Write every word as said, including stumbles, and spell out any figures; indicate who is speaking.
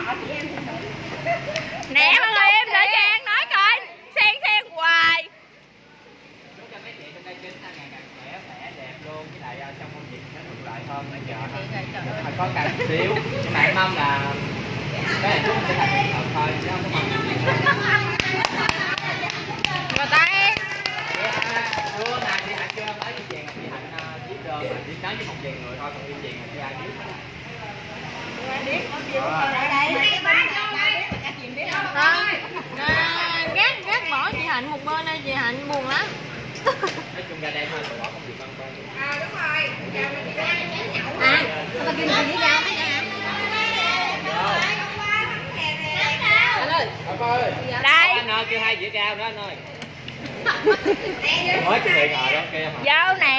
Speaker 1: Nè mọi người em để cho An nói coi. Xen xen hoài.
Speaker 2: Luôn với lại trong công việc nó thuận lợi hơn bây giờ phải có càng xíu nhưng mà em mong là cái này chúng sẽ thành thật thôi chứ không có mong
Speaker 1: Rồi tay
Speaker 2: chưa này chị Hạnh chưa nói với Chèn chị Hạnh biết đơn mà chỉ nói với một vài người thôi còn với Chèn là chưa ai biết
Speaker 1: gác gác bỏ chị Hạnh một bên đây, chị Hạnh buồn lắm.
Speaker 2: nói chung ra đây thôi bỏ công việc văn văn.
Speaker 3: À đúng rồi.
Speaker 1: À, mà kia mình với nhau đó nha. Anh ơi.
Speaker 2: Anh ơi.
Speaker 1: Đây.
Speaker 2: Anh ơi kêu hai dĩa cao nữa anh ơi. Mới cái người ngồi đó kia.
Speaker 1: Vô nè.